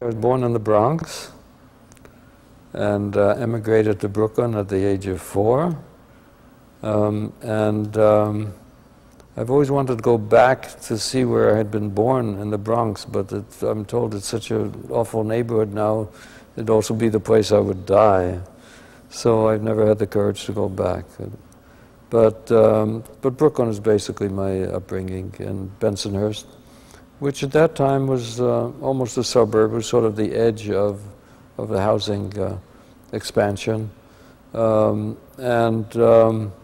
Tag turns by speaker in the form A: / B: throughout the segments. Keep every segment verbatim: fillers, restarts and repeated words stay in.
A: I was born in the Bronx and uh, emigrated to Brooklyn at the age of four. Um, and um, I've always wanted to go back to see where I had been born in the Bronx, but it's, I'm told it's such an awful neighborhood now, it'd also be the place I would die. So I've never had the courage to go back. But, um, but Brooklyn is basically my upbringing in Bensonhurst, which at that time was uh, almost a suburb, was sort of the edge of, of the housing uh, expansion. Um, and um,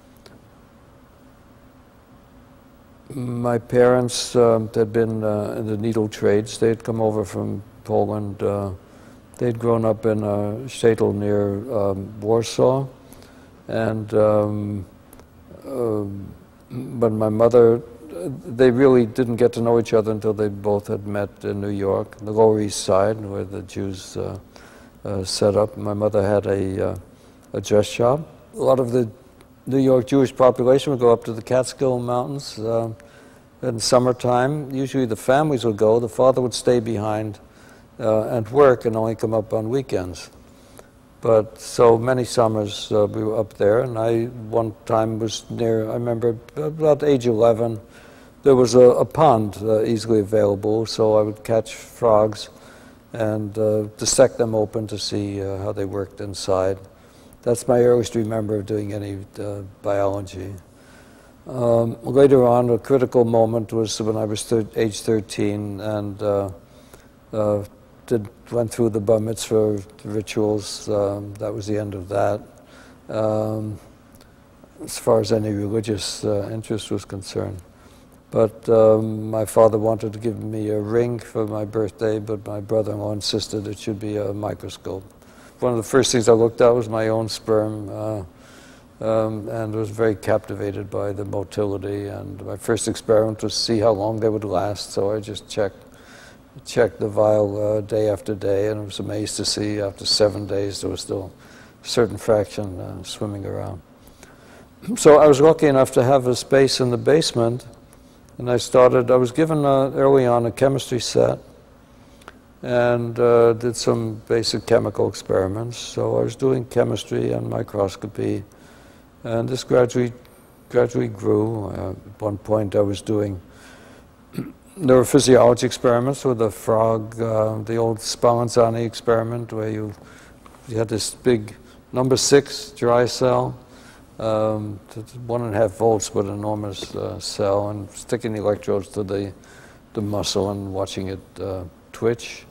A: my parents um, had been uh, in the needle trades. They had come over from Poland. Uh, they'd grown up in a shtetl near um, Warsaw. And, um, uh, but my mother, they really didn't get to know each other until they both had met in New York, the Lower East Side, where the Jews uh, uh, set up. My mother had a, uh, a dress shop. A lot of the New York Jewish population would go up to the Catskill Mountains uh, in summertime. Usually the families would go. The father would stay behind uh, and work and only come up on weekends. But so many summers uh, we were up there, and I one time was near, I remember about age eleven, there was a, a pond uh, easily available, so I would catch frogs and uh, dissect them open to see uh, how they worked inside. That's my earliest remember of doing any uh, biology. Um, later on, a critical moment was when I was thir age thirteen and uh, uh, did, went through the bar mitzvah rituals. Um, that was the end of that. Um, as far as any religious uh, interest was concerned. But um, my father wanted to give me a ring for my birthday, but my brother-in-law insisted it should be a microscope. One of the first things I looked at was my own sperm, uh, um, and was very captivated by the motility. And my first experiment was to see how long they would last, so I just checked, checked the vial uh, day after day, and I was amazed to see after seven days there was still a certain fraction uh, swimming around. So I was lucky enough to have a space in the basement, and I started, I was given uh, early on a chemistry set, and uh, did some basic chemical experiments. So I was doing chemistry and microscopy, and this gradually, gradually grew. Uh, at one point I was doing neurophysiology experiments with a frog, uh, the old Spallanzani experiment, where you, you had this big number six dry cell, um, one and a half volts, but an enormous uh, cell, and sticking the electrodes to the, the muscle and watching it uh, twitch.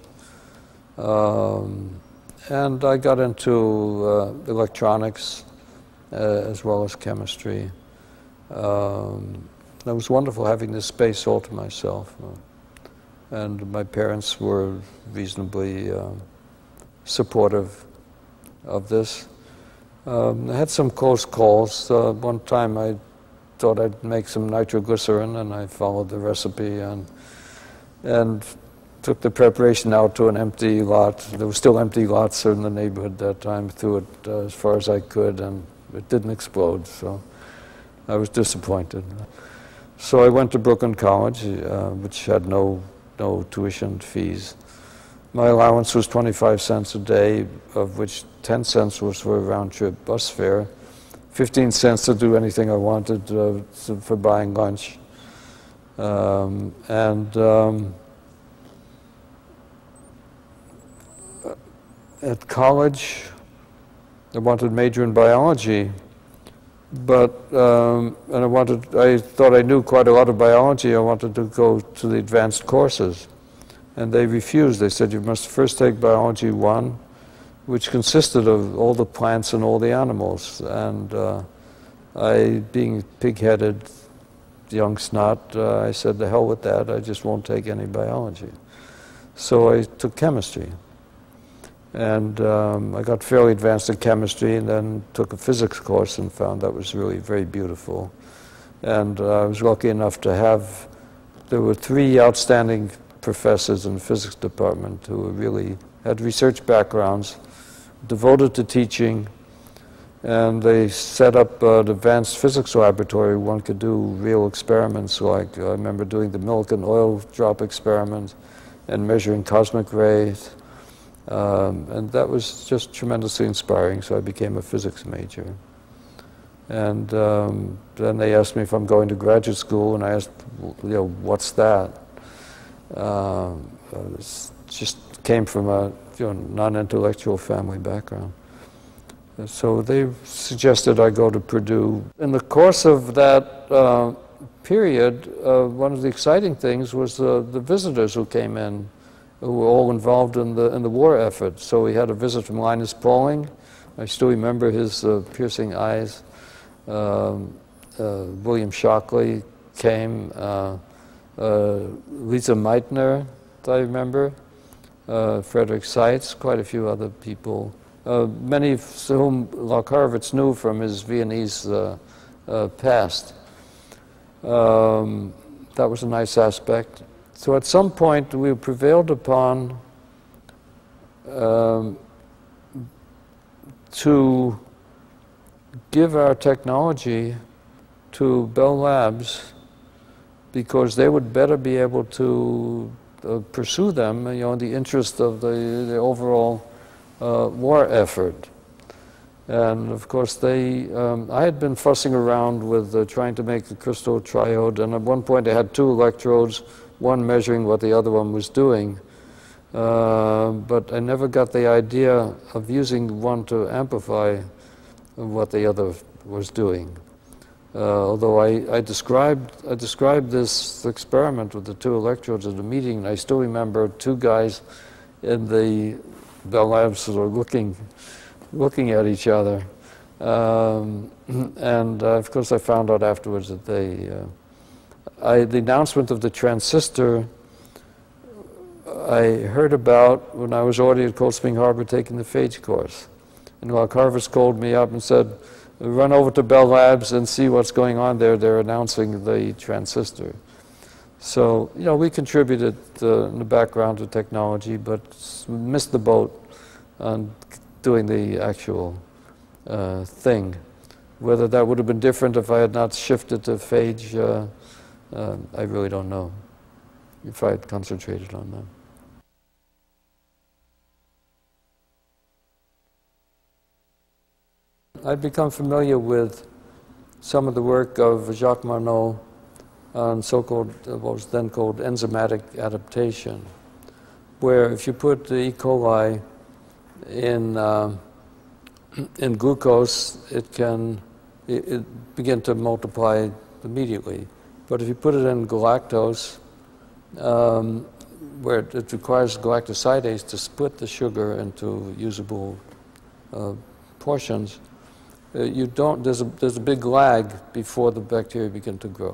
A: Um, and I got into uh, electronics uh, as well as chemistry. Um, it was wonderful having this space all to myself. Uh, and my parents were reasonably uh, supportive of this. Um, I had some close calls. Uh, one time I thought I'd make some nitroglycerin, and I followed the recipe and, and took the preparation out to an empty lot. There were still empty lots in the neighborhood at that time. Threw it uh, as far as I could, and it didn't explode, so I was disappointed. So I went to Brooklyn College, uh, which had no, no tuition fees. My allowance was twenty-five cents a day, of which ten cents was for a round-trip bus fare, fifteen cents to do anything I wanted uh, for buying lunch. Um, and um, at college, I wanted to major in biology, but um, and I wanted. I thought I knew quite a lot of biology. I wanted to go to the advanced courses, and they refused. They said you must first take biology one, which consisted of all the plants and all the animals. And uh, I, being pig-headed young snot, uh, I said, "The hell with that! I just won't take any biology." So I took chemistry. And um, I got fairly advanced in chemistry, and then took a physics course and found that was really very beautiful. And uh, I was lucky enough to have, there were three outstanding professors in the physics department who were really had research backgrounds, devoted to teaching, and they set up an advanced physics laboratory. One could do real experiments, like uh, I remember doing the milk and oil drop experiment, and measuring cosmic rays. Um, and that was just tremendously inspiring, so I became a physics major. And um, then they asked me if I'm going to graduate school, and I asked, you know, what's that? Um, it just came from a you know, non-intellectual family background. So they suggested I go to Purdue. In the course of that uh, period, uh, one of the exciting things was uh, the visitors who came in, who were all involved in the in the war effort. So we had a visit from Linus Pauling. I still remember his uh, piercing eyes. Um, uh, William Shockley came. Uh, uh, Lisa Meitner, I remember. Uh, Frederick Seitz, quite a few other people. Uh, many of whom Locke Horowitz knew from his Viennese uh, uh, past. Um, that was a nice aspect. So at some point we prevailed upon um, to give our technology to Bell Labs because they would better be able to uh, pursue them, you know, in the interest of the, the overall uh, war effort. And of course, they, um, I had been fussing around with uh, trying to make the crystal triode, and at one point I had two electrodes, one measuring what the other one was doing. Uh, but I never got the idea of using one to amplify what the other was doing. Uh, although I, I, described, I described this experiment with the two electrodes at a meeting, and I still remember two guys in the Bell Labs sort of looking looking at each other. Um, and uh, of course I found out afterwards that they, uh, I, the announcement of the transistor I heard about when I was already at Cold Spring Harbor taking the phage course. And Locke Horowitz called me up and said, run over to Bell Labs and see what's going on there. They're announcing the transistor. So, you know, we contributed uh, in the background to technology, but missed the boat on doing the actual uh, thing. Whether that would have been different if I had not shifted to phage, uh, uh, I really don't know, if I had concentrated on that. I've become familiar with some of the work of Jacques Monod on so-called, what was then called enzymatic adaptation, where if you put the E. coli in uh, in glucose, it can it, it begin to multiply immediately. But if you put it in galactose, um, where it, it requires galactosidase to split the sugar into usable uh, portions, uh, you don't. There's a there's a big lag before the bacteria begin to grow.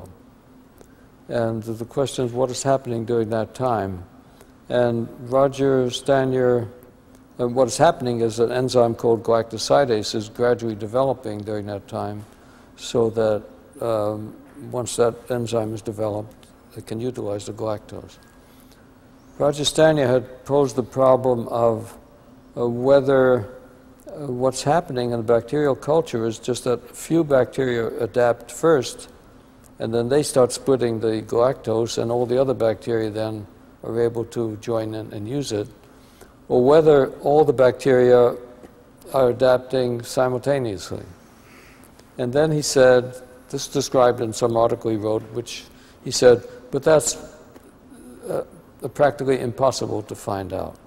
A: And the question is, what is happening during that time? And Roger Stanier. And what is happening is an enzyme called galactosidase is gradually developing during that time, so that um, once that enzyme is developed, it can utilize the galactose. Roger Stanier had posed the problem of uh, whether uh, what's happening in the bacterial culture is just that a few bacteria adapt first, and then they start splitting the galactose, and all the other bacteria then are able to join in and use it, or whether all the bacteria are adapting simultaneously. And then he said, this is described in some article he wrote, which he said, but that's uh, practically impossible to find out.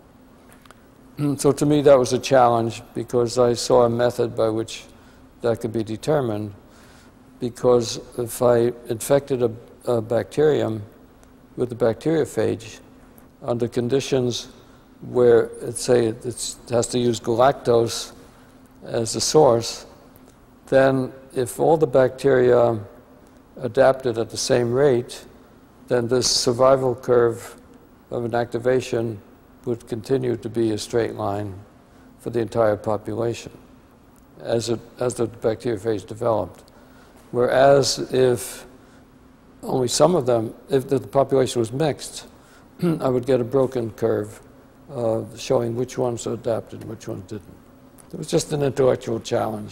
A: So to me that was a challenge, because I saw a method by which that could be determined, because if I infected a, a bacterium with the bacteriophage under conditions where, let's say, it has to use galactose as a source, then if all the bacteria adapted at the same rate, then this survival curve of an activation would continue to be a straight line for the entire population as, it, as the bacteriophage developed. Whereas if only some of them, if the population was mixed, I would get a broken curve Uh, showing which ones adapted and which ones didn't. It was just an intellectual challenge.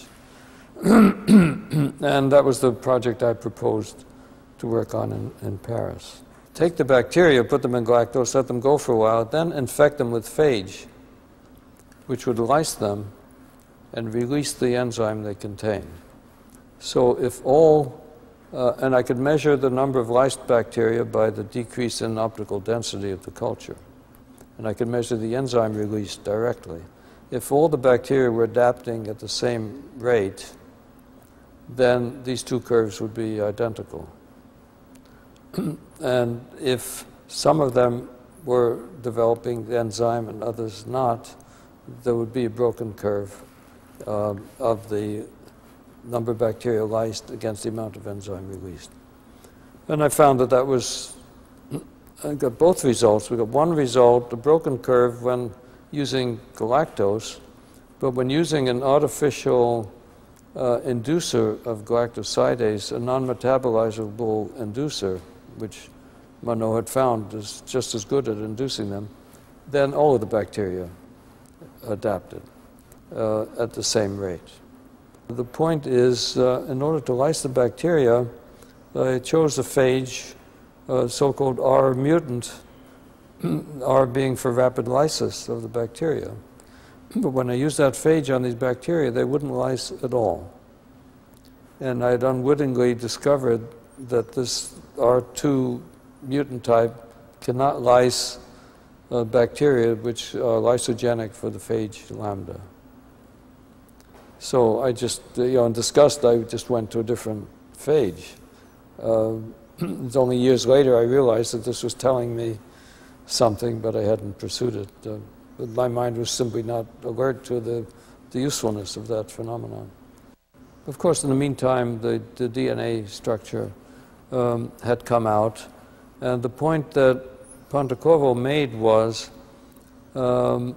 A: And that was the project I proposed to work on in, in Paris. take the bacteria, put them in galactose, let them go for a while, then infect them with phage, which would lyse them and release the enzyme they contain. So if all, uh, and I could measure the number of lysed bacteria by the decrease in optical density of the culture. And I could measure the enzyme release directly. If all the bacteria were adapting at the same rate, then these two curves would be identical. And if some of them were developing the enzyme and others not, there would be a broken curve um, of the number of bacteria lysed against the amount of enzyme released. And I found that that was, I got both results. We got one result, a broken curve when using galactose, but when using an artificial uh, inducer of galactosidase, a non-metabolizable inducer, which Monod had found is just as good at inducing them, then all of the bacteria adapted uh, at the same rate. The point is, uh, in order to lyse the bacteria, I chose a phage, uh, so-called R mutant, R being for rapid lysis of the bacteria. But when I used that phage on these bacteria, they wouldn't lyse at all. And I had unwittingly discovered that this R two mutant type cannot lyse uh, bacteria which are lysogenic for the phage lambda. So I just, you know, in disgust, I just went to a different phage. Uh, it's only years later I realized that this was telling me something, but I hadn't pursued it. Uh, but my mind was simply not alert to the, the usefulness of that phenomenon. Of course, in the meantime, the, the D N A structure um, had come out, and the point that Pontecorvo made was um,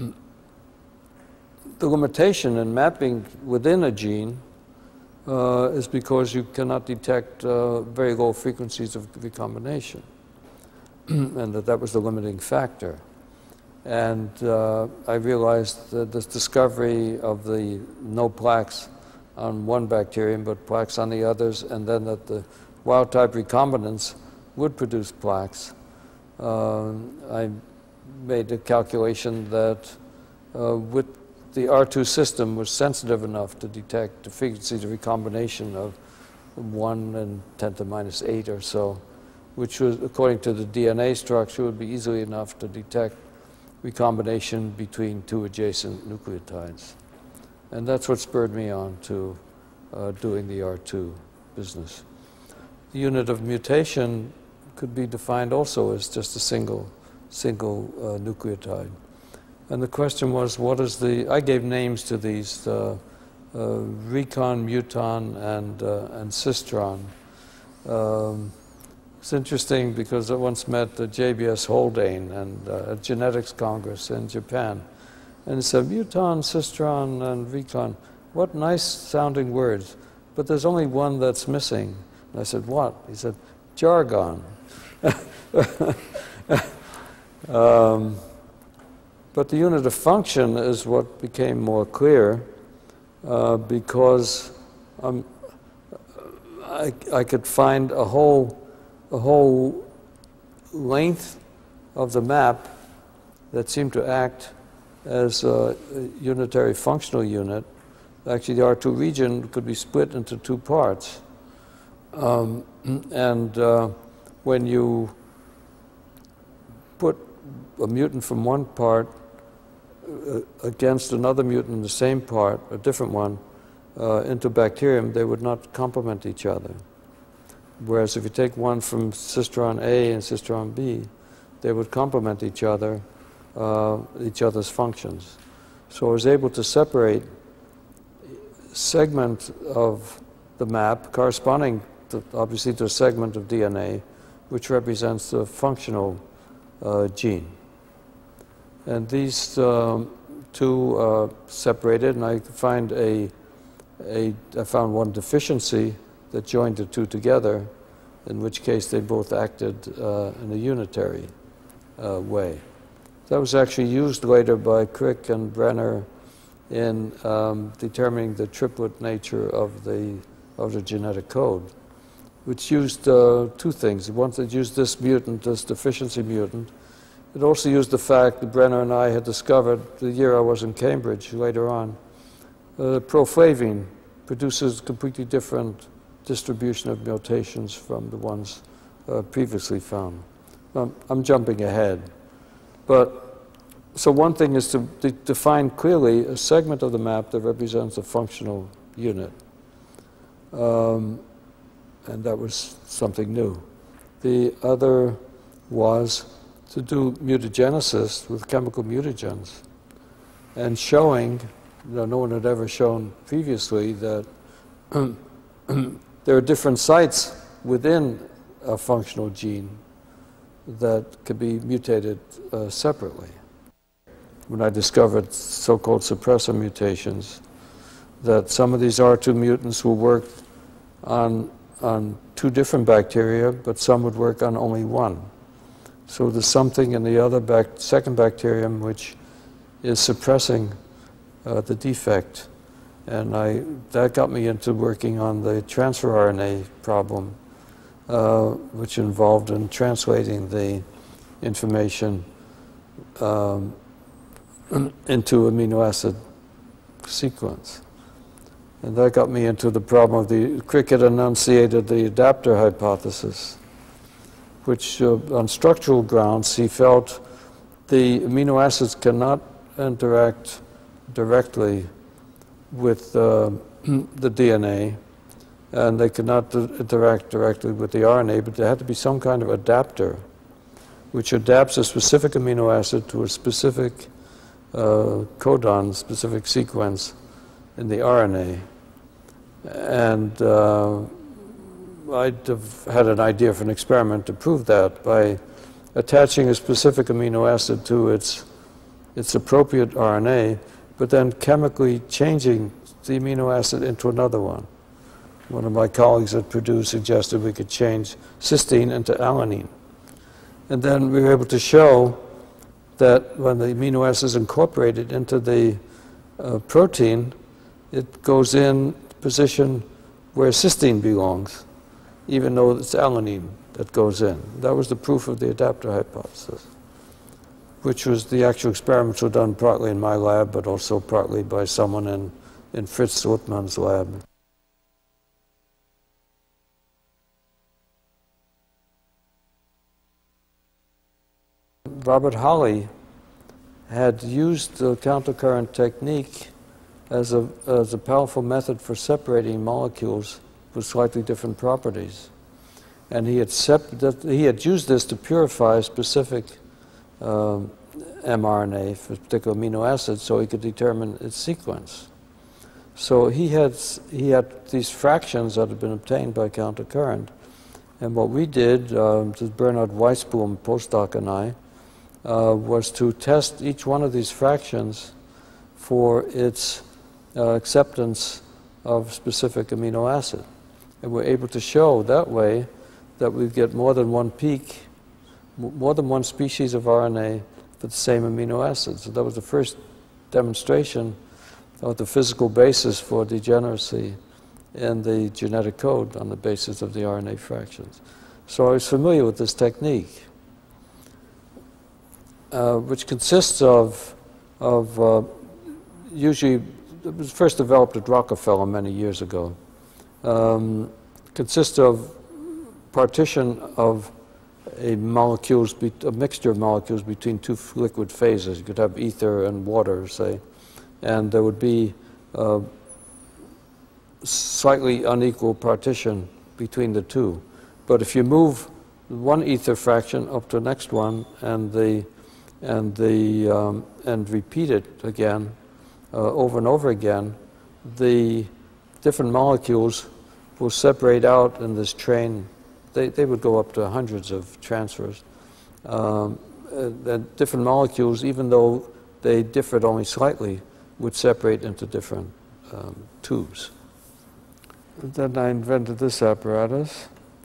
A: the limitation in mapping within a gene uh, is because you cannot detect uh, very low frequencies of recombination, and that that was the limiting factor. And uh, I realized that this discovery of the no plaques on one bacterium but plaques on the others, and then that the wild-type recombinants would produce plaques. Uh, I made a calculation that uh, with the R two system was sensitive enough to detect the frequencies of recombination of one and ten to the minus eight or so, which was, according to the D N A structure, would be easily enough to detect recombination between two adjacent nucleotides. And that's what spurred me on to uh, doing the R two business. The unit of mutation could be defined also as just a single, single uh, nucleotide. And the question was, what is the, I gave names to these, uh, uh, recon, muton, and, uh, and cistron. Um, it's interesting because I once met uh, J B S Haldane and uh, at Genetics Congress in Japan. And he said, muton, cistron, and recon, what nice sounding words, but there's only one that's missing. And I said, what? He said, jargon. um, but the unit of function is what became more clear uh, because um, I, I could find a whole, a whole length of the map that seemed to act as a unitary functional unit. Actually, the R two region could be split into two parts. Um, and uh, when you put a mutant from one part uh, against another mutant in the same part, a different one, uh, into bacterium, they would not complement each other. Whereas if you take one from cistron A and cistron B, they would complement each other, uh, each other's functions. So I was able to separate segment of the map corresponding to, obviously, to a segment of D N A which represents the functional uh, gene. And these um, two uh, separated, and I find a, a, I found one deficiency that joined the two together, in which case they both acted uh, in a unitary uh, way. That was actually used later by Crick and Brenner in um, determining the triplet nature of the, of the genetic code. which used uh, two things. One, it used this mutant, this deficiency mutant. It also used the fact that Brenner and I had discovered the year I was in Cambridge later on. Uh, proflavine produces completely different distribution of mutations from the ones uh, previously found. Um, I'm jumping ahead. But, so one thing is to de define clearly a segment of the map that represents a functional unit. Um, and that was something new. The other was to do mutagenesis with chemical mutagens and showing, you know, no one had ever shown previously that there are different sites within a functional gene that could be mutated uh, separately. When I discovered so-called suppressor mutations, that some of these R two mutants will work on, on two different bacteria, but some would work on only one. So there's something in the other bac second bacterium which is suppressing uh, the defect. And I, that got me into working on the transfer R N A problem, uh, which involved in translating the information um, into amino acid sequence. And that got me into the problem of the Cricket enunciated the adapter hypothesis, which uh, on structural grounds he felt the amino acids cannot interact directly with uh, the D N A, and they could not interact directly with the R N A, but there had to be some kind of adapter which adapts a specific amino acid to a specific uh, codon, specific sequence in the R N A. And uh, I'd have had an idea for an experiment to prove that by attaching a specific amino acid to its, its appropriate R N A, but then chemically changing the amino acid into another one. One of my colleagues at Purdue suggested we could change cysteine into alanine. And then we were able to show that when the amino acid is incorporated into the uh, protein, it goes in position where cysteine belongs, even though it's alanine that goes in. That was the proof of the adapter hypothesis, which was the actual experiments were done partly in my lab, but also partly by someone in, in Fritz Lippmann's lab. Robert Holley had used the countercurrent technique as a, as a powerful method for separating molecules with slightly different properties. And he had, sep he had used this to purify specific um, mRNA for particular amino acids so he could determine its sequence. So he had, he had these fractions that had been obtained by countercurrent. And what we did, um, Bernhard Weisboom, postdoc, and I, uh, was to test each one of these fractions for its uh, acceptance of specific amino acid. And we're able to show that way that we get more than one peak, more than one species of R N A for the same amino acid. So that was the first demonstration of the physical basis for degeneracy in the genetic code on the basis of the R N A fractions. So I was familiar with this technique, uh, which consists of, of uh, usually, it was first developed at Rockefeller many years ago, um, consists of partition of a molecules, be a mixture of molecules between two liquid phases. You could have ether and water, say, and there would be uh, slightly unequal partition between the two. But if you move one ether fraction up to the next one and the and the um, and repeat it again uh, over and over again, the different molecules will separate out in this train. They, they would go up to hundreds of transfers. Um, and different molecules, even though they differed only slightly, would separate into different um, tubes. And then I invented this apparatus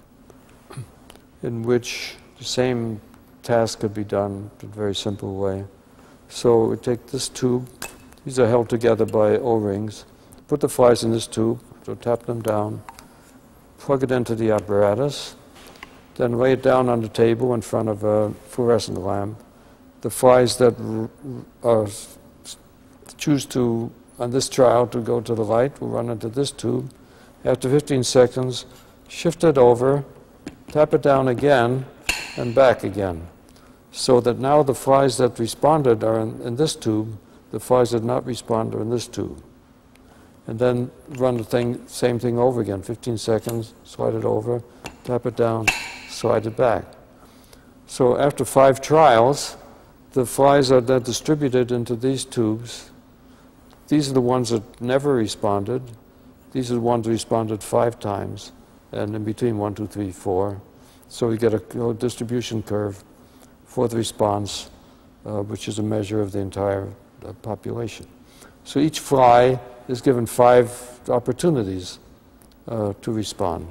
A: in which the same task could be done in a very simple way. So we take this tube. These are held together by O-rings. Put the flies in this tube, so tap them down. plug it into the apparatus, then lay it down on the table in front of a fluorescent lamp. The flies that are, choose to, on this trial, to go to the light will run into this tube. After fifteen seconds, shift it over, tap it down again, and back again. So that now the flies that responded are in, in this tube, the flies that did not respond are in this tube. And then run the thing, same thing over again, fifteen seconds, slide it over, tap it down, slide it back. So after five trials, the flies are then distributed into these tubes. These are the ones that never responded. These are the ones that responded five times, and in between one, two, three, four. So we get a, a distribution curve for the response, uh, which is a measure of the entire uh, population. So each fly is given five opportunities uh, to respond.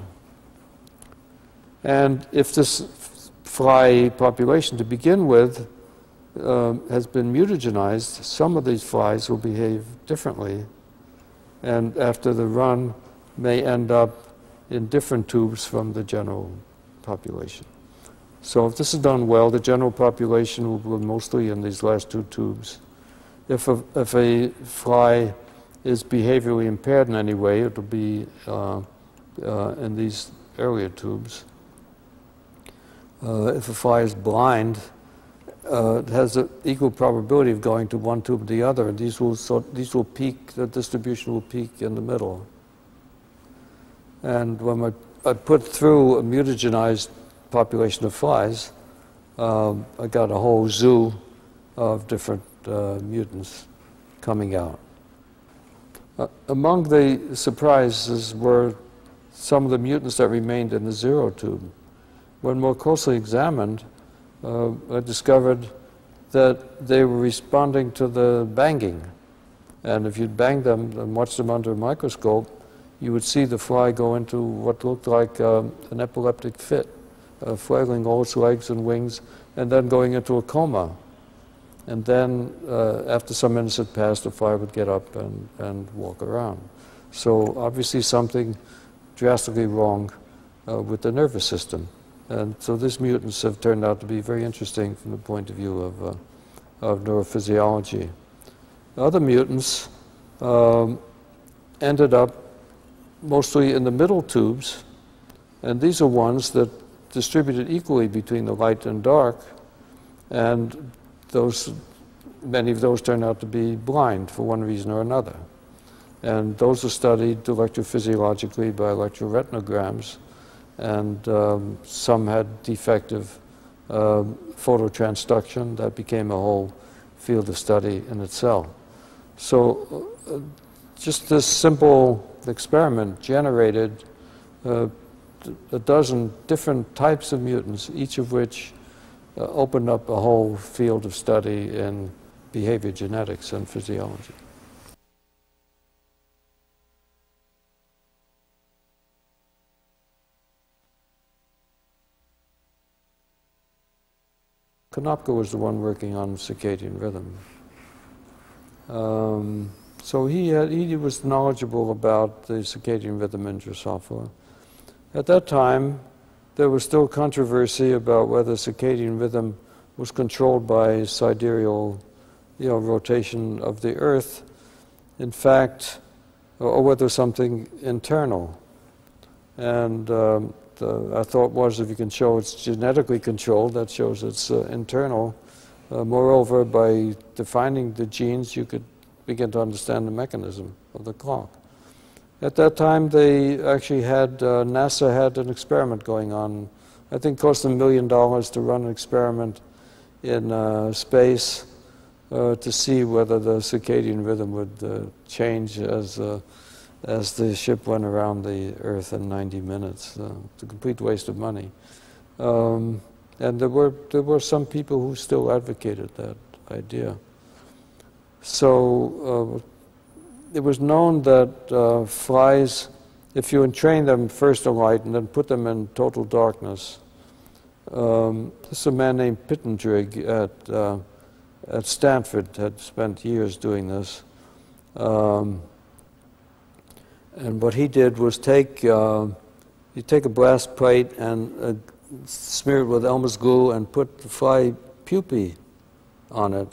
A: And if this fly population to begin with uh, has been mutagenized, some of these flies will behave differently, and after the run may end up in different tubes from the general population. So if this is done well, the general population will be mostly in these last two tubes. If a, if a fly is behaviorally impaired in any way, it will be uh, uh, in these earlier tubes. Uh, if a fly is blind, uh, it has an equal probability of going to one tube or the other, and these will, sort, these will peak, the distribution will peak in the middle. And when I, I put through a mutagenized population of flies, um, I got a whole zoo of different uh, mutants coming out. Uh, among the surprises were some of the mutants that remained in the zero tube. When more closely examined, uh, I discovered that they were responding to the banging. And if you'd bang them and watch them under a microscope, you would see the fly go into what looked like um, an epileptic fit, uh, flailing all its legs and wings, and then going into a coma. And then, uh, after some minutes had passed, the fly would get up and, and walk around. So obviously something drastically wrong uh, with the nervous system. And so these mutants have turned out to be very interesting from the point of view of, uh, of neurophysiology. Other mutants um, ended up mostly in the middle tubes, and these are ones that distributed equally between the light and dark, and those, many of those turned out to be blind for one reason or another. And those are studied electrophysiologically by electroretinograms, and um, some had defective uh, phototransduction. That became a whole field of study in itself. So uh, just this simple experiment generated uh, a dozen different types of mutants, each of which uh, opened up a whole field of study in behavior genetics and physiology. Konopka was the one working on circadian rhythm. Um, so he, had, he was knowledgeable about the circadian rhythm in Drosophila. At that time, there was still controversy about whether circadian rhythm was controlled by sidereal, you know, rotation of the Earth, in fact, or whether something internal. And um, the, our thought was, if you can show it's genetically controlled, that shows it's uh, internal. Uh, moreover, by defining the genes, you could begin to understand the mechanism of the clock. At that time, they actually had, uh, NASA had an experiment going on. I think it cost them a million dollars to run an experiment in uh, space uh, to see whether the circadian rhythm would uh, change as, uh, as the ship went around the Earth in ninety minutes. Uh, it's a complete waste of money. Um, and there were, there were some people who still advocated that idea. So uh, it was known that uh, flies, if you entrain them first in light and then put them in total darkness, um, this is a man named Pittendrigg at, uh, at Stanford, had spent years doing this. Um, and what he did was take uh, you take a brass plate and uh, smear it with Elmer's glue and put the fly pupae on it.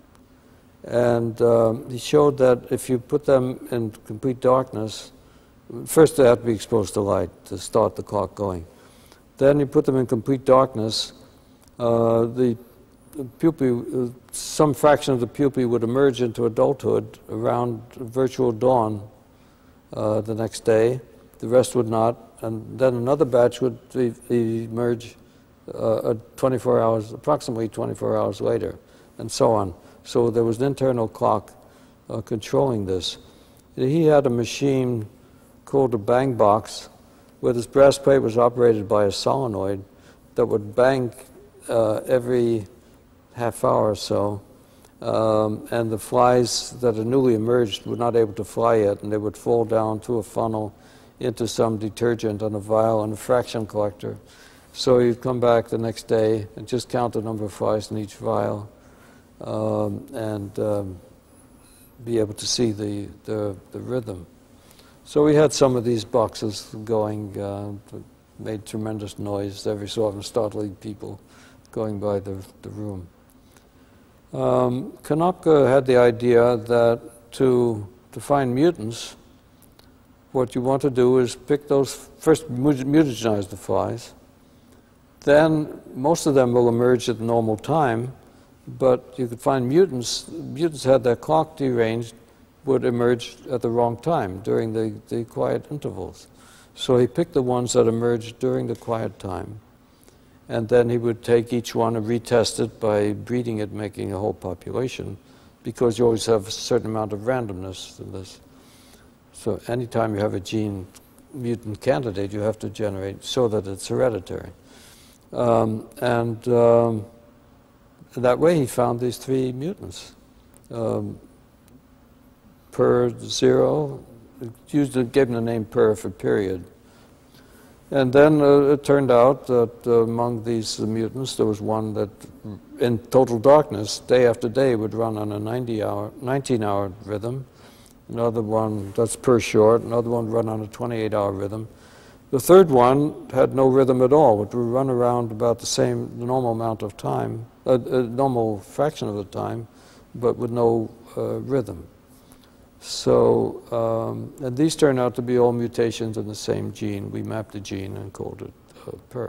A: And um, he showed that if you put them in complete darkness, first they have to be exposed to light to start the clock going. Then you put them in complete darkness, uh, the pupae, uh, some fraction of the pupae would emerge into adulthood around virtual dawn uh, the next day. The rest would not, and then another batch would e emerge uh, twenty-four hours, approximately twenty-four hours later, and so on. So there was an internal clock uh, controlling this. He had a machine called a bang box, where this brass plate was operated by a solenoid that would bang uh, every half hour or so, um, and the flies that are newly emerged were not able to fly yet, and they would fall down through a funnel into some detergent on a vial and a fraction collector. So you'd come back the next day and just count the number of flies in each vial, um, and um, be able to see the, the, the rhythm. So we had some of these boxes going, uh, that made tremendous noise, every so often startling people going by the, the room. Um, Konopka had the idea that to, to find mutants, what you want to do is pick those, first mutagenize the flies, then most of them will emerge at the normal time, but you could find mutants, mutants had their clock deranged, would emerge at the wrong time during the, the quiet intervals. So he picked the ones that emerged during the quiet time, and then he would take each one and retest it by breeding it, making a whole population, because you always have a certain amount of randomness in this. So anytime you have a gene mutant candidate, you have to generate so that it's hereditary. Um, and um, that way he found these three mutants. Um, per zero, used it, gave him the name per for period. And then uh, it turned out that uh, among these uh, mutants, there was one that in total darkness, day after day, would run on a ninety hour, nineteen hour rhythm. Another one, that's per short, another one run on a twenty-eight hour rhythm. The third one had no rhythm at all. It would run around about the same normal amount of time, a, a normal fraction of the time, but with no uh, rhythm. So, um, and these turned out to be all mutations in the same gene. We mapped the gene and called it uh, per.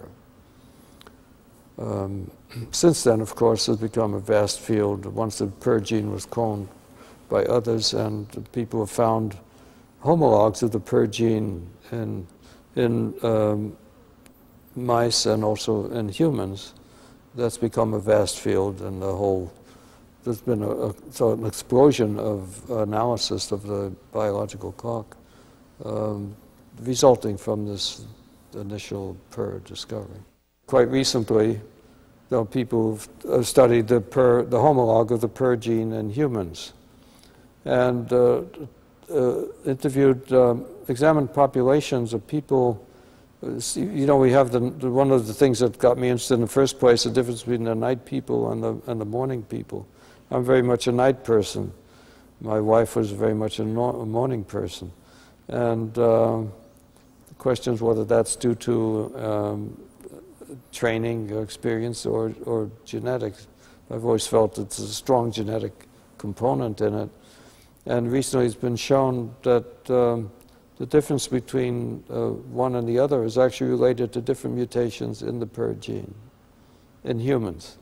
A: Um, since then, of course, it's become a vast field. Once the per gene was cloned by others, and people have found homologs of the per gene in, in um, mice and also in humans. That's become a vast field, and the whole, there's been a, a, so an explosion of analysis of the biological clock um, resulting from this initial per discovery. Quite recently, though, people have studied the per, the homolog of the per gene in humans, and uh, uh, interviewed, um, examined populations of people. You know, we have the, the, one of the things that got me interested in the first place, the difference between the night people and the, and the morning people. I'm very much a night person. My wife was very much a, no, a morning person. And uh, the question is whether that's due to um, training or experience or, or genetics. I've always felt it's a strong genetic component in it. And recently it's been shown that um, the difference between uh, one and the other is actually related to different mutations in the per gene in humans.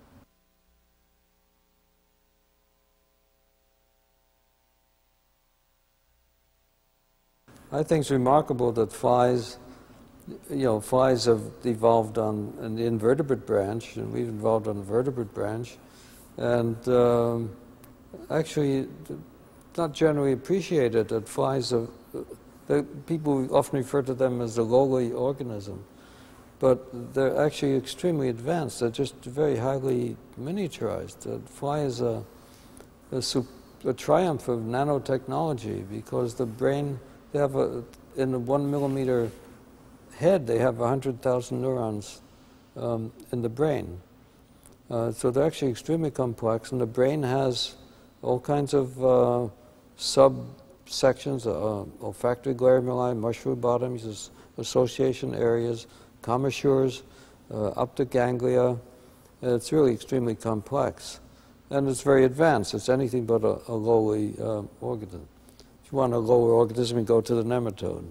A: I think it's remarkable that flies, you know, flies have evolved on an invertebrate branch, and we've evolved on a vertebrate branch, and um, actually not generally appreciated that flies are, the people often refer to them as the lowly organism, but they're actually extremely advanced. They're just very highly miniaturized. The fly is a, a, a triumph of nanotechnology, because the brain, they have a, in a one millimeter head, they have one hundred thousand neurons um, in the brain. Uh, so they're actually extremely complex, and the brain has all kinds of uh, sub sections, uh, olfactory glomeruli, mushroom bottoms, association areas, commissures, uh, optic ganglia. It's really extremely complex. And it's very advanced. It's anything but a, a lowly uh, organism. If you want a lower organism, you go to the nematode.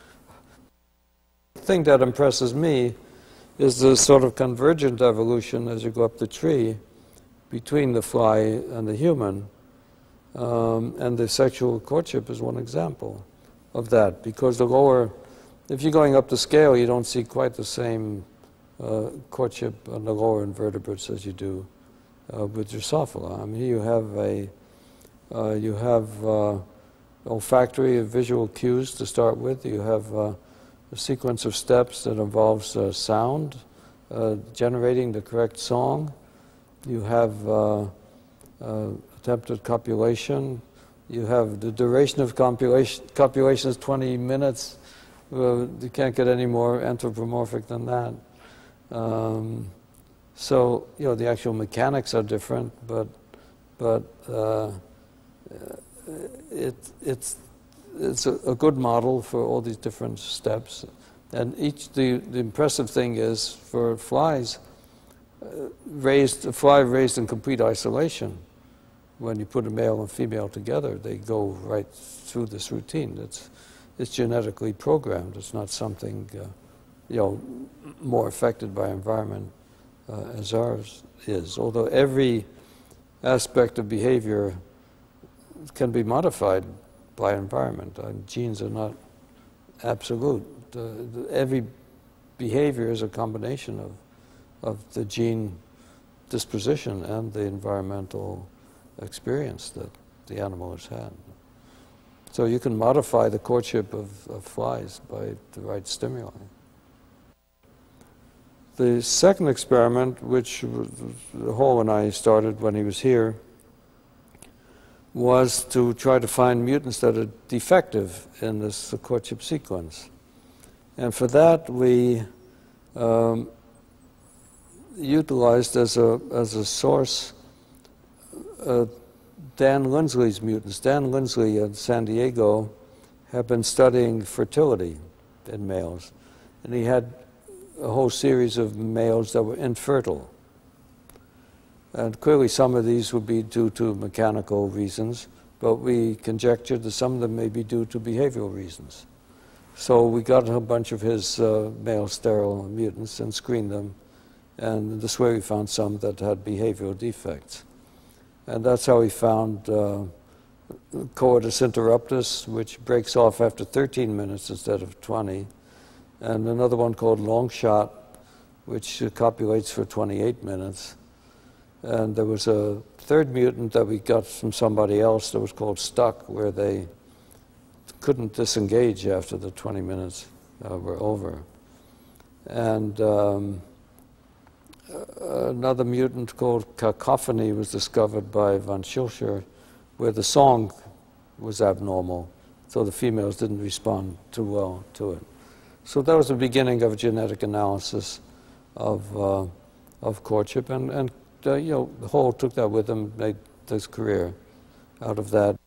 A: The thing that impresses me is the sort of convergent evolution as you go up the tree between the fly and the human. Um, and the sexual courtship is one example of that, because the lower, if you're going up the scale, you don't see quite the same uh, courtship on the lower invertebrates as you do uh, with Drosophila. I mean, here you have a, uh, you have uh, olfactory and visual cues to start with. You have uh, a sequence of steps that involves uh, sound, uh, generating the correct song. You have uh, uh, attempted copulation. You have the duration of copulation, copulation is twenty minutes. Uh, you can't get any more anthropomorphic than that. Um, so, you know, the actual mechanics are different, but, but uh, it, it's, it's a, a good model for all these different steps. And each, the, the impressive thing is for flies, uh, raised, a fly raised in complete isolation, when you put a male and female together, they go right through this routine. It's, it's genetically programmed. It's not something, uh, you know, more affected by environment uh, as ours is. Although every aspect of behavior can be modified by environment. Uh, genes are not absolute. Uh, the, every behavior is a combination of, of the gene disposition and the environmental experience that the animal has had. So you can modify the courtship of, of flies by the right stimuli. The second experiment, which Hall and I started when he was here, was to try to find mutants that are defective in this courtship sequence. And for that we um, utilized as a, as a source Uh, Dan Lindsley's mutants. Dan Lindsley at San Diego had been studying fertility in males, and he had a whole series of males that were infertile. And clearly some of these would be due to mechanical reasons, but we conjectured that some of them may be due to behavioral reasons. So we got a bunch of his uh, male sterile mutants and screened them, and this way we found some that had behavioral defects. And that's how we found uh, Coitus interruptus, which breaks off after thirteen minutes instead of twenty, and another one called long shot, which uh, copulates for twenty-eight minutes. And there was a third mutant that we got from somebody else that was called stuck, where they couldn't disengage after the twenty minutes uh, were over. And um, another mutant called cacophony was discovered by von Schilcher, where the song was abnormal, so the females didn't respond too well to it. So that was the beginning of a genetic analysis of, uh, of courtship, and, and uh, you know, Hall took that with him, made his career out of that.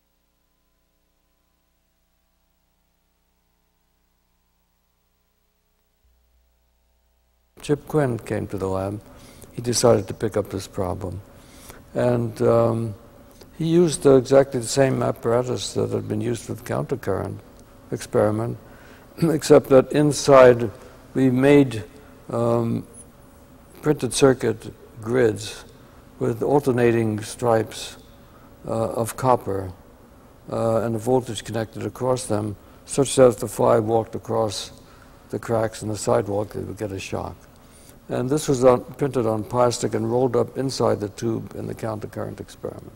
A: Chip Quinn came to the lab. He decided to pick up this problem. And um, he used uh, exactly the same apparatus that had been used with countercurrent experiment, except that inside we made um, printed circuit grids with alternating stripes uh, of copper uh, and a voltage connected across them, such that if the fly walked across the cracks in the sidewalk, it would get a shock. And this was on, printed on plastic and rolled up inside the tube in the countercurrent experiment.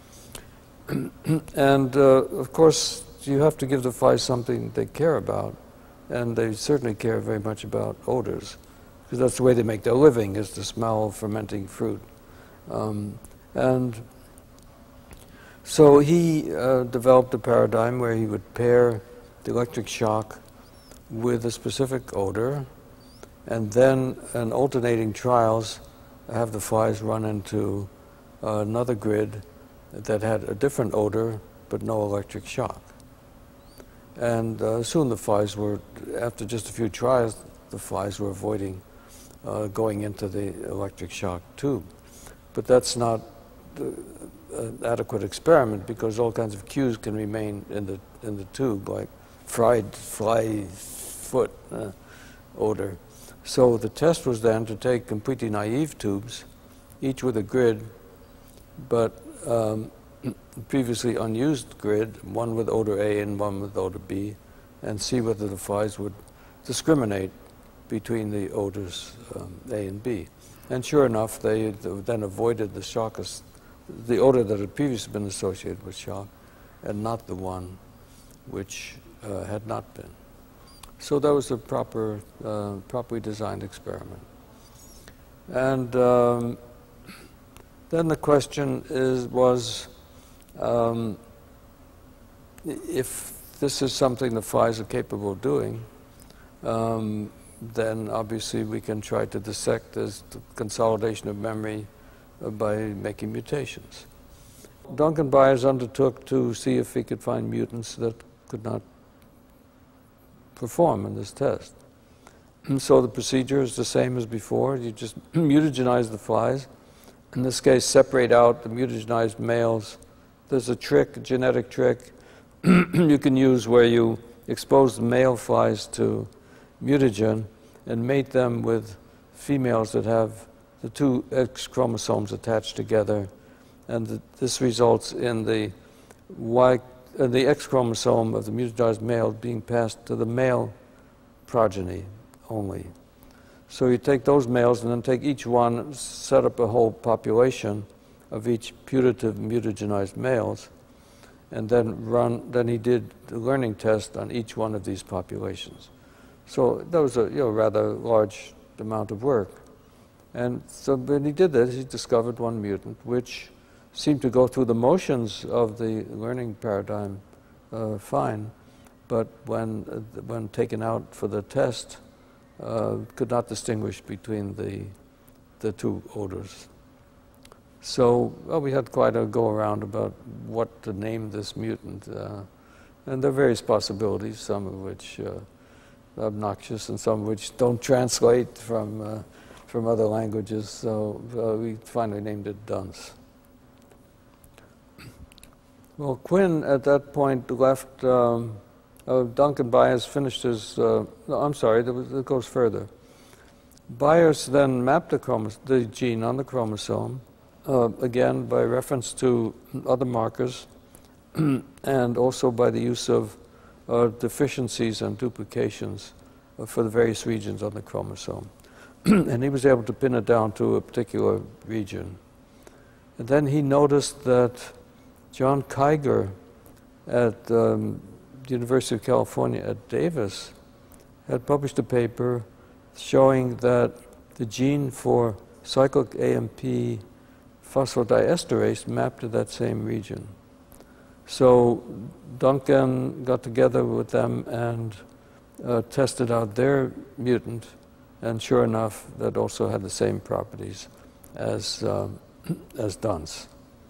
A: And uh, of course, you have to give the flies something they care about, and they certainly care very much about odors, because that's the way they make their living, is to smell fermenting fruit. Um, and so he uh, developed a paradigm where he would pair the electric shock with a specific odor, and then in alternating trials have the flies run into uh, another grid that had a different odor but no electric shock. And uh, soon the flies were, after just a few tries, the flies were avoiding uh, going into the electric shock tube. But that's not an adequate experiment because all kinds of cues can remain in the, in the tube, like fried fly foot uh, odor. So the test was then to take completely naive tubes, each with a grid, but um, previously unused grid, one with odor A and one with odor B, and see whether the flies would discriminate between the odors um, A and B. And sure enough, they then avoided the shock, the odor that had previously been associated with shock, and not the one which uh, had not been. So that was a proper, uh, properly designed experiment. And um, then the question is, was, um, if this is something the flies are capable of doing, um, then obviously we can try to dissect this consolidation of memory uh, by making mutations. Duncan Byers undertook to see if he could find mutants that could not perform in this test. And so the procedure is the same as before. You just mutagenize the flies. In this case, separate out the mutagenized males. There's a trick, a genetic trick you can use where you expose the male flies to mutagen and mate them with females that have the two X chromosomes attached together, and the, this results in the Y, uh, the X chromosome of the mutagenized male being passed to the male progeny only. So you take those males and then take each one, set up a whole population of each putative mutagenized males, and then run. Then he did the learning test on each one of these populations. So that was a you know, rather large amount of work. And so when he did this, he discovered one mutant which seemed to go through the motions of the learning paradigm uh, fine, but when, uh, when taken out for the test, uh, could not distinguish between the, the two odors. So well, we had quite a go around about what to name this mutant. Uh, and there are various possibilities, some of which uh, are obnoxious and some of which don't translate from, uh, from other languages. So uh, we finally named it Dunce. Well, Quinn at that point left, um, uh, Duncan Byers finished his, uh, no, I'm sorry, there was, it goes further. Byers then mapped the, chromo the gene on the chromosome, uh, again by reference to other markers and also by the use of uh, deficiencies and duplications uh, for the various regions on the chromosome. And he was able to pin it down to a particular region. And then he noticed that John Kiger at um, the University of California at Davis had published a paper showing that the gene for cyclic A M P phosphodiesterase mapped to that same region. So Duncan got together with them and uh, tested out their mutant, and sure enough, that also had the same properties as, um, as Dunce.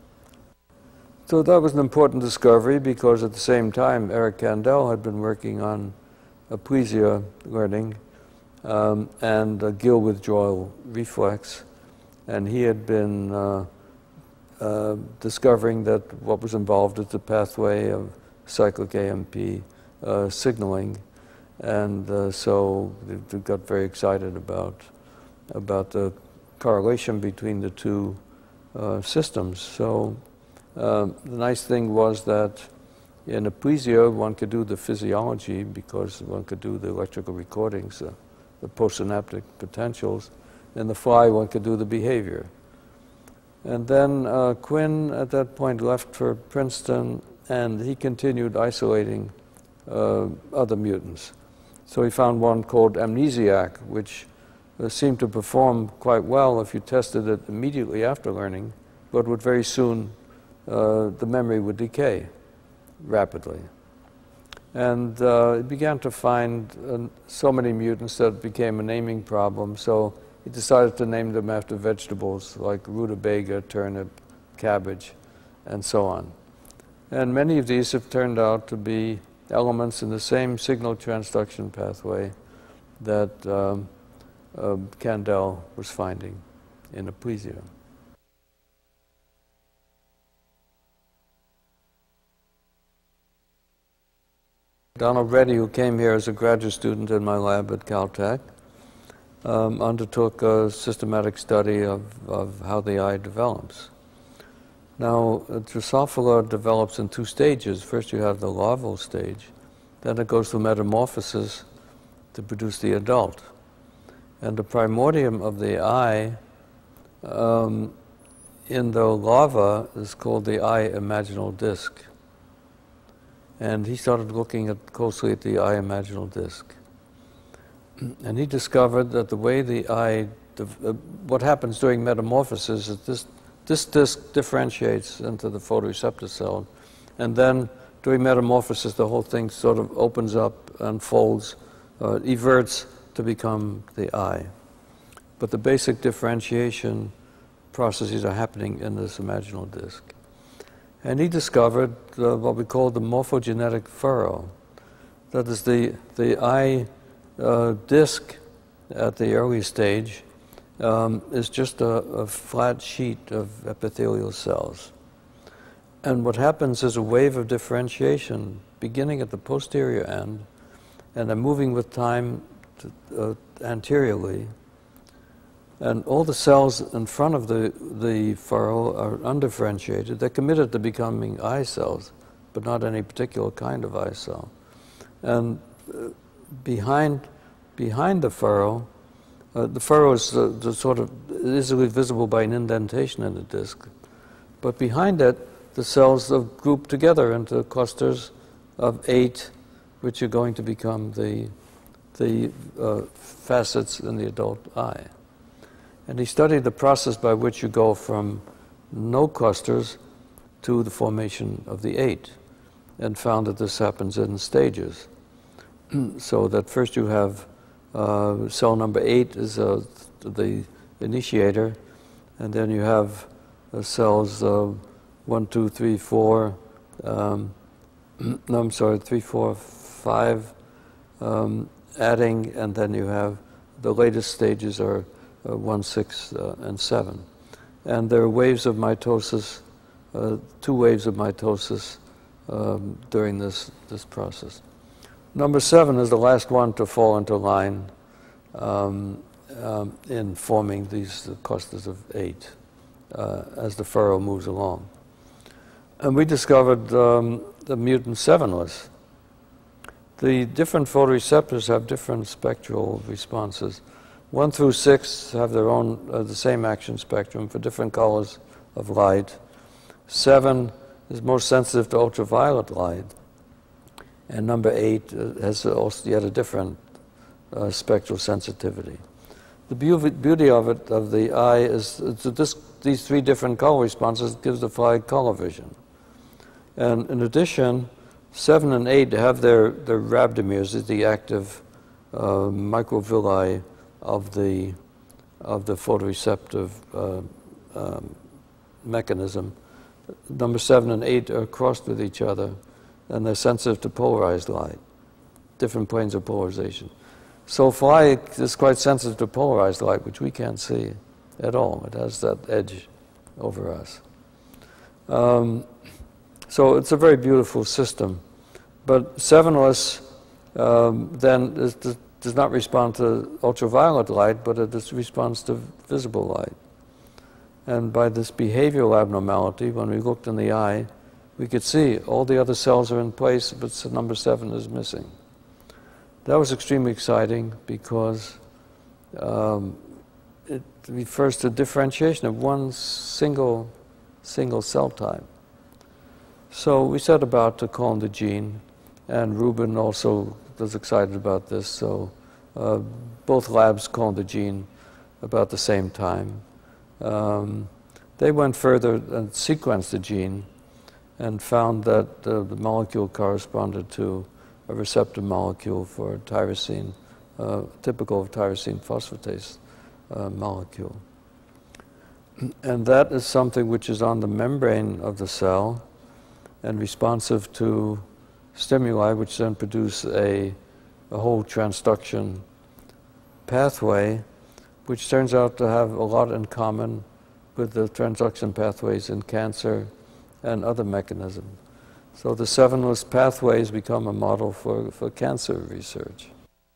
A: So that was an important discovery because at the same time, Eric Kandel had been working on aplesia learning um, and uh, gill withdrawal reflex, and he had been uh, uh, discovering that what was involved is the pathway of cyclic A M P uh, signaling, and uh, so they got very excited about about the correlation between the two uh, systems. So uh, the nice thing was that in aplesia one could do the physiology because one could do the electrical recordings, uh, the postsynaptic potentials. In the fly one could do the behavior. And then uh, Quinn at that point left for Princeton, and he continued isolating uh, other mutants. So he found one called amnesiac, which uh, seemed to perform quite well if you tested it immediately after learning, but would very soon, uh, the memory would decay rapidly. And uh, he began to find uh, so many mutants that it became a naming problem, so he decided to name them after vegetables like rutabaga, turnip, cabbage, and so on. And many of these have turned out to be elements in the same signal transduction pathway that um, uh, Kandel was finding in Aplysia. Donald Reddy, who came here as a graduate student in my lab at Caltech, um, undertook a systematic study of, of how the eye develops. Now, Drosophila develops in two stages. First you have the larval stage, then it goes through metamorphosis to produce the adult. And the primordium of the eye um, in the larva is called the eye imaginal disc. And he started looking at, closely at the eye imaginal disc. And he discovered that the way the eye, uh, what happens during metamorphosis is this, this disc differentiates into the photoreceptor cell. And then during metamorphosis, the whole thing sort of opens up and folds, uh, everts to become the eye. But the basic differentiation processes are happening in this imaginal disc. And he discovered uh, what we call the morphogenetic furrow. That is the, the eye uh, disc at the early stage um, is just a, a flat sheet of epithelial cells. And what happens is a wave of differentiation beginning at the posterior end and then moving with time to, uh, anteriorly. And all the cells in front of the, the furrow are undifferentiated. They're committed to becoming eye cells, but not any particular kind of eye cell. And uh, behind, behind the furrow, uh, the furrow is uh, the sort of easily visible by an indentation in the disc. But behind it, the cells are grouped together into clusters of eight, which are going to become the, the uh, facets in the adult eye. And he studied the process by which you go from no clusters to the formation of the eight, and found that this happens in stages. So that first you have uh, cell number eight is uh, the initiator, and then you have uh, cells uh, one, two, three, four, um, no, I'm sorry, three, four, five, um, adding, and then you have the latest stages are Uh, one, six, uh, and seven. And there are waves of mitosis, uh, two waves of mitosis um, during this, this process. Number seven is the last one to fall into line um, um, in forming these uh, clusters of eight uh, as the furrow moves along. And we discovered um, the mutant sevenless. The different photoreceptors have different spectral responses. One through six have their own, uh, the same action spectrum for different colors of light. Seven is most sensitive to ultraviolet light. And number eight uh, has also yet a different uh, spectral sensitivity. The beauty, beauty of it, of the eye, is that this, these three different color responses gives the fly color vision. And in addition, seven and eight have their, their rhabdomeres, the active uh, microvilli of the of the photoreceptive uh, um, mechanism. Number seven and eight are crossed with each other, and they're sensitive to polarized light, different planes of polarization. So fly is quite sensitive to polarized light, which we can't see at all. It has that edge over us. Um, so it's a very beautiful system. But sevenless um, then is the does not respond to ultraviolet light, but it responds to visible light. And by this behavioral abnormality, when we looked in the eye, we could see all the other cells are in place, but number seven is missing. That was extremely exciting because um, it refers to differentiation of one single, single cell type. So we set about to clone the gene, and Ruben also was excited about this, so uh, both labs cloned the gene about the same time. Um, they went further and sequenced the gene and found that uh, the molecule corresponded to a receptor molecule for tyrosine, uh, typical of tyrosine phosphatase uh, molecule. And that is something which is on the membrane of the cell, and responsive to stimuli, which then produce a, a whole transduction pathway, which turns out to have a lot in common with the transduction pathways in cancer and other mechanisms. So the seven pathways become a model for, for cancer research.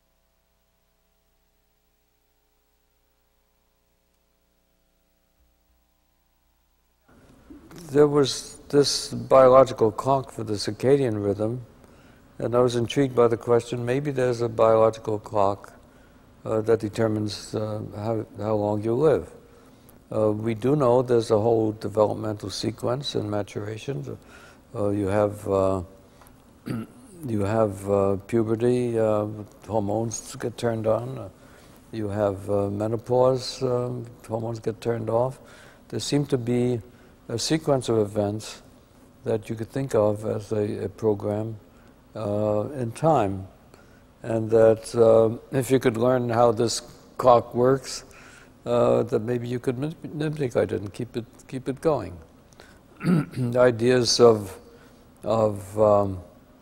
A: There was this biological clock for the circadian rhythm, and I was intrigued by the question, maybe there's a biological clock uh, that determines uh, how, how long you live. Uh, we do know there's a whole developmental sequence in maturation. Uh, you have uh, you have uh, puberty, uh, hormones get turned on. Uh, you have uh, menopause, um, hormones get turned off. There seem to be a sequence of events that you could think of as a, a program uh, in time, and that uh, if you could learn how this clock works, uh, that maybe you could manipulate it and keep it keep it going. The ideas of of um,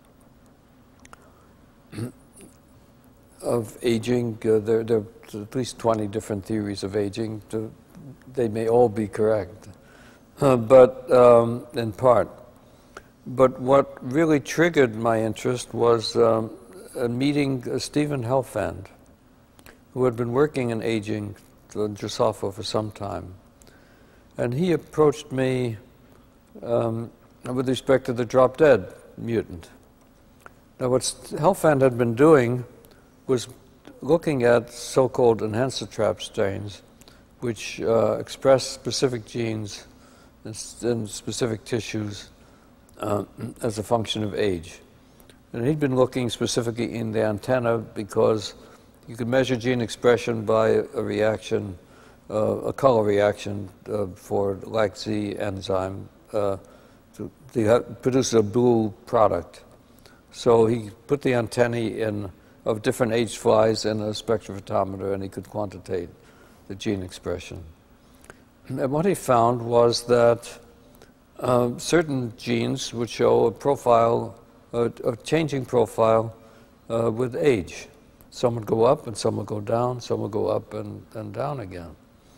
A: of aging, uh, there, there are at least twenty different theories of aging. To, they may all be correct, uh, but um, in part. But what really triggered my interest was um, a meeting uh, Stephen Helfand, who had been working in aging in Drosophila for some time. And he approached me um, with respect to the drop-dead mutant. Now, what Helfand had been doing was looking at so-called enhancer trap strains, which uh, express specific genes in, in specific tissues uh, as a function of age. And he'd been looking specifically in the antenna because you could measure gene expression by a reaction, uh, a color reaction uh, for L A C Z enzyme uh, to, to produce a blue product. So he put the antennae in of different aged flies in a spectrophotometer, and he could quantitate the gene expression. And what he found was that uh, certain genes would show a profile, a, a changing profile uh, with age. Some would go up and some would go down, some would go up and, and down again.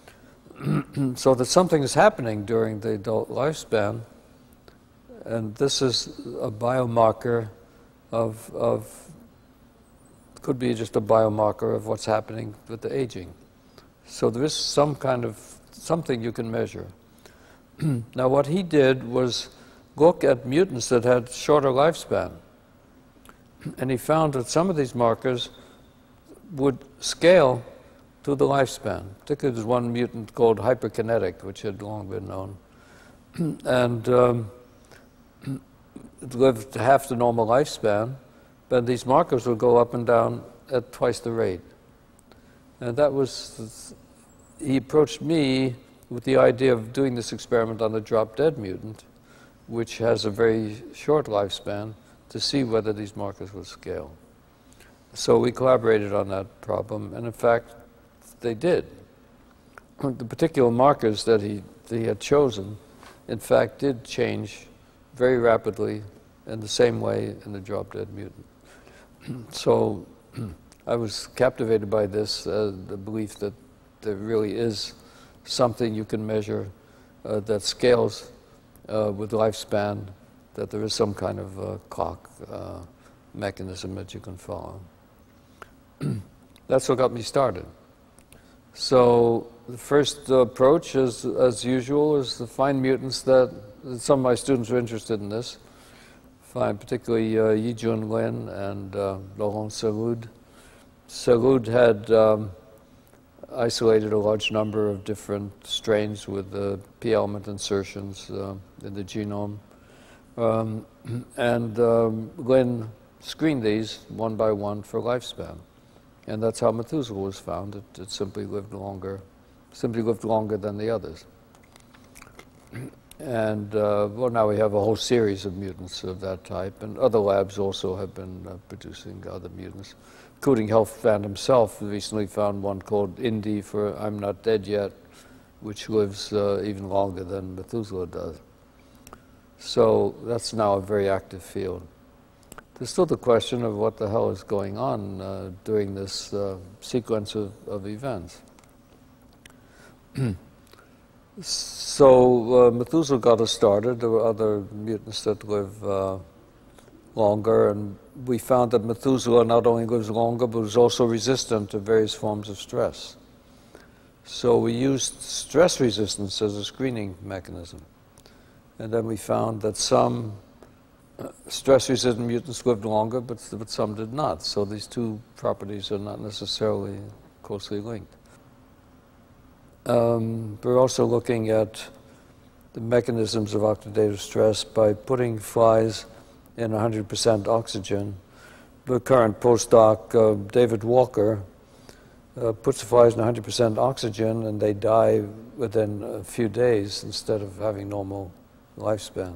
A: So that something is happening during the adult lifespan, and this is a biomarker of, of could be just a biomarker of what's happening with the aging. So there is some kind of, something you can measure. Now what he did was look at mutants that had shorter lifespan. And he found that some of these markers would scale to the lifespan. Particularly there's one mutant called hyperkinetic, which had long been known. And um, it lived half the normal lifespan, but these markers would go up and down at twice the rate. And that was, he approached me with the idea of doing this experiment on the drop-dead mutant, which has a very short lifespan, to see whether these markers would scale. So we collaborated on that problem, and in fact, they did. The particular markers that he, that he had chosen, in fact, did change very rapidly in the same way in the drop-dead mutant. So I was captivated by this, uh, the belief that there really is something you can measure uh, that scales uh, with lifespan, that there is some kind of uh, clock uh, mechanism that you can follow. That's what got me started. So the first approach, is, as usual, is to find mutants that, some of my students were interested in this, find particularly uh, Yi-Jun Lin and uh, Laurent Salud. Salud had um, isolated a large number of different strains with uh, p-element insertions uh, in the genome. Um, and um, Lin screened these one by one for lifespan. And that's how Methuselah was found. It, it simply lived longer, simply lived longer than the others. And uh, well, now we have a whole series of mutants of that type, and other labs also have been uh, producing other mutants, including Helfand himself recently found one called Indy for I'm Not Dead Yet, which lives uh, even longer than Methuselah does. So that's now a very active field. There's still the question of what the hell is going on uh, during this uh, sequence of, of events. So uh, Methuselah got us started. There were other mutants that live uh, longer, and we found that Methuselah not only lives longer, but was also resistant to various forms of stress. So we used stress resistance as a screening mechanism. And then we found that some uh, stress-resistant mutants lived longer, but, but some did not. So these two properties are not necessarily closely linked. Um, we're also looking at the mechanisms of oxidative stress by putting flies in one hundred percent oxygen. The current postdoc, uh, David Walker, uh, puts the flies in one hundred percent oxygen, and they die within a few days instead of having normal lifespan.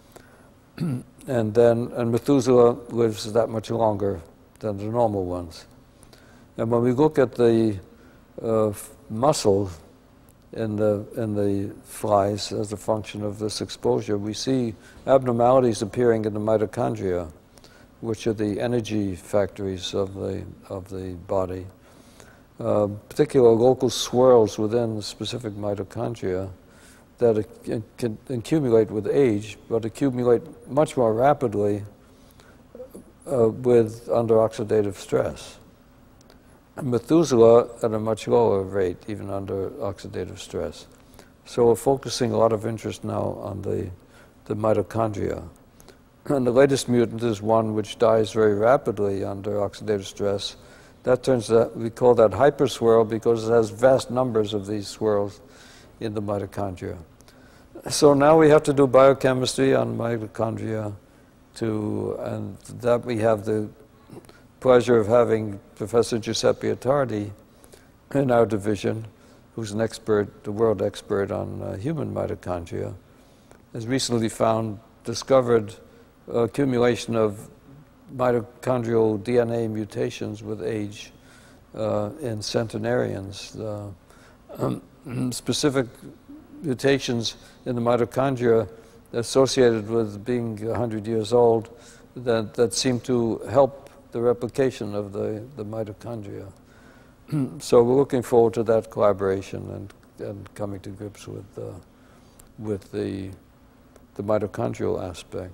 A: And then, and Methuselah lives that much longer than the normal ones. And when we look at the uh, muscle in the, in the flies as a function of this exposure, we see abnormalities appearing in the mitochondria, which are the energy factories of the, of the body. Uh, particular local swirls within the specific mitochondria that can accumulate with age, but accumulate much more rapidly uh, with under oxidative stress. Methuselah at a much lower rate, even under oxidative stress. So we're focusing a lot of interest now on the, the mitochondria. And the latest mutant is one which dies very rapidly under oxidative stress. That turns out, we call that hyperswirl because it has vast numbers of these swirls in the mitochondria. So now we have to do biochemistry on mitochondria to, and that we have the pleasure of having Professor Giuseppe Attardi in our division, who's an expert, the world expert on uh, human mitochondria, has recently found, discovered uh, accumulation of mitochondrial D N A mutations with age uh, in centenarians. Uh, um, specific mutations in the mitochondria associated with being one hundred years old that, that seem to help the replication of the, the mitochondria. So we're looking forward to that collaboration and, and coming to grips with, uh, with the, the mitochondrial aspect.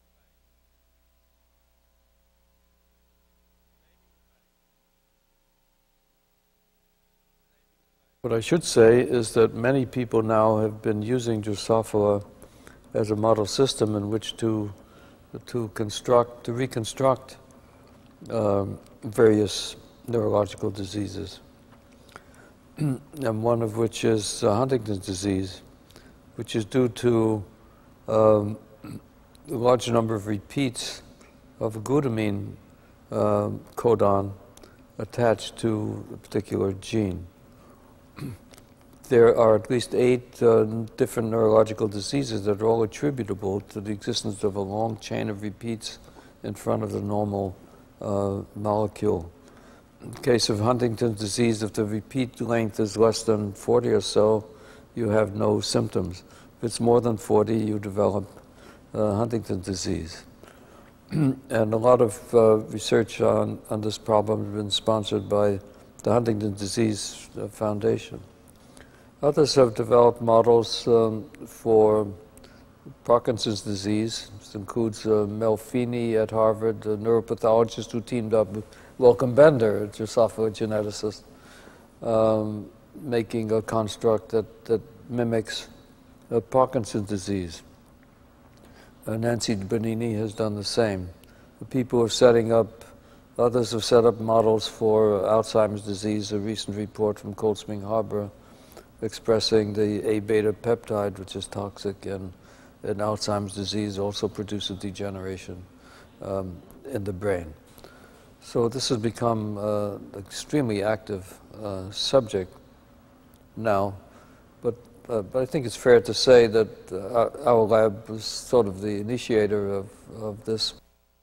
A: What I should say is that many people now have been using Drosophila as a model system in which to, to construct, to reconstruct um, various neurological diseases, and one of which is uh, Huntington's disease, which is due to um, a large number of repeats of a glutamine uh, codon attached to a particular gene. There are at least eight uh, different neurological diseases that are all attributable to the existence of a long chain of repeats in front of the normal uh, molecule. In the case of Huntington's disease, if the repeat length is less than forty or so, you have no symptoms. If it's more than forty, you develop uh, Huntington's disease. And a lot of uh, research on, on this problem has been sponsored by the Huntington's Disease Foundation. Others have developed models um, for Parkinson's disease. This includes uh, Mel Feeney at Harvard, a neuropathologist who teamed up with Welcome Bender, a Drosophila geneticist, um, making a construct that, that mimics uh, Parkinson's disease. Uh, Nancy Bonini has done the same. The people are setting up, others have set up models for Alzheimer's disease, a recent report from Cold Spring Harbor expressing the A beta peptide, which is toxic in, in Alzheimer's disease, also produces degeneration um, in the brain. So this has become uh, an extremely active uh, subject now, but, uh, but I think it's fair to say that uh, our, our lab was sort of the initiator of, of this.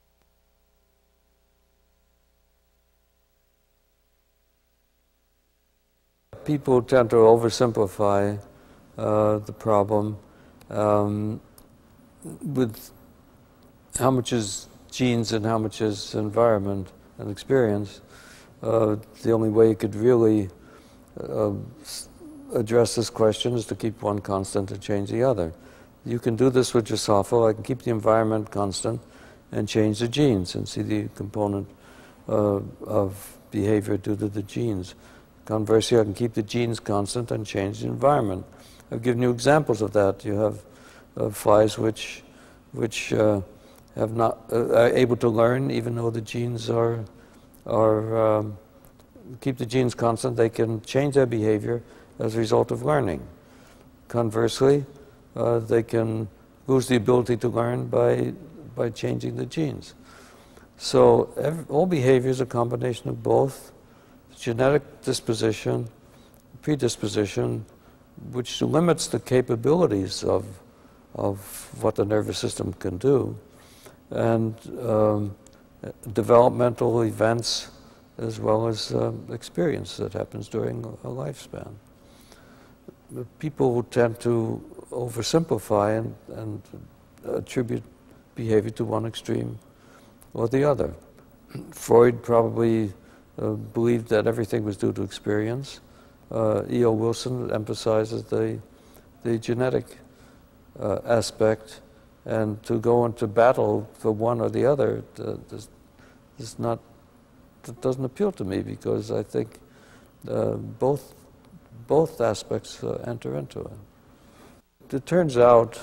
A: People tend to oversimplify uh, the problem. Um, with how much is genes and how much is environment and experience, uh, the only way you could really uh, address this question is to keep one constant and change the other. You can do this with Drosophila. I can keep the environment constant and change the genes and see the component uh, of behavior due to the genes. Conversely, I can keep the genes constant and change the environment. I've given you examples of that. You have uh, flies which, which uh, have not uh, are able to learn even though the genes are are um, keep the genes constant. They can change their behavior as a result of learning. Conversely, uh, they can lose the ability to learn by by changing the genes. So every, all behavior is a combination of both genetic disposition, predisposition, which limits the capabilities of of what the nervous system can do, and um, developmental events as well as um, experience that happens during a lifespan. People tend to oversimplify and, and attribute behavior to one extreme or the other. Freud probably uh, believed that everything was due to experience. Uh, E O Wilson emphasizes the, the genetic uh, aspect, and to go into battle for one or the other uh, is, is not, that doesn't appeal to me, because I think uh, both, both aspects uh, enter into it. It turns out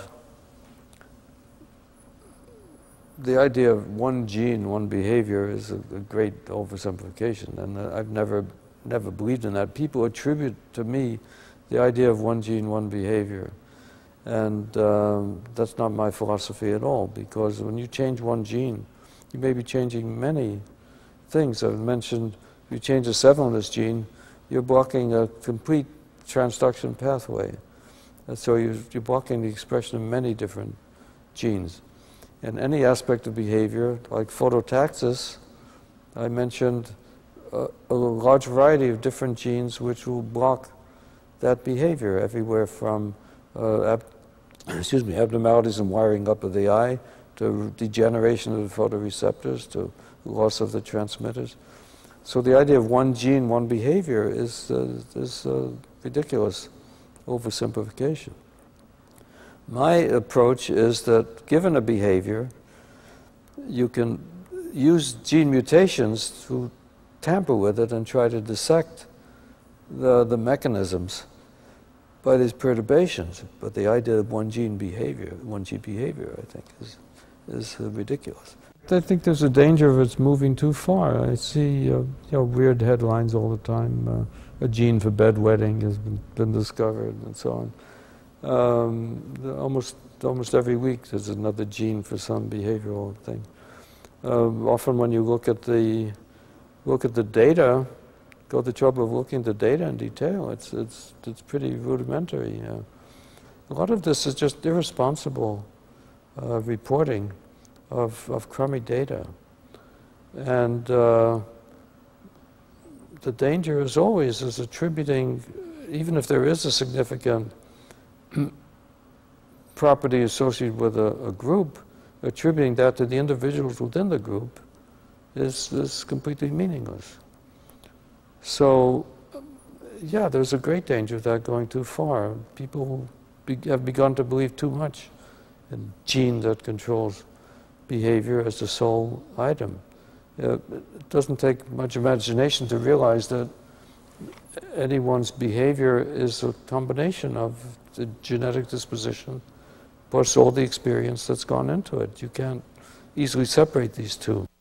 A: the idea of one gene, one behavior is a, a great oversimplification, and uh, I've never, never believed in that. People attribute to me the idea of one gene, one behavior, and um, that's not my philosophy at all, because when you change one gene, you may be changing many things. I've mentioned if you change a seven on this gene, you're blocking a complete transduction pathway. And so you're, you're blocking the expression of many different genes. In any aspect of behavior, like phototaxis, I mentioned a, a large variety of different genes which will block that behavior, everywhere from uh, ab excuse me, abnormalities in wiring up of the eye, to degeneration of the photoreceptors, to loss of the transmitters. So the idea of one gene, one behavior is, uh, is uh, ridiculous oversimplification. My approach is that given a behavior, you can use gene mutations to tamper with it and try to dissect the, the mechanisms by these perturbations. But the idea of one gene behavior, one gene behavior, I think, is, is uh, ridiculous. I think there's a danger of it's moving too far. I see uh, you know, weird headlines all the time. Uh, a gene for bedwetting has been, been discovered, and so on. Um, almost, almost every week there's another gene for some behavioral thing. Uh, often when you look at the, look at the data, go the trouble of looking at the data in detail, it's, it's, it's pretty rudimentary. Uh, a lot of this is just irresponsible uh, reporting of, of crummy data. And uh, the danger, as always, is attributing, even if there is a significant property associated with a, a group, attributing that to the individuals within the group is, is completely meaningless. So, yeah, there's a great danger of that going too far. People be, have begun to believe too much in gene that controls behavior as the sole item. Uh, it doesn't take much imagination to realize that anyone's behavior is a combination of the genetic disposition plus all the experience that's gone into it. You can't easily separate these two.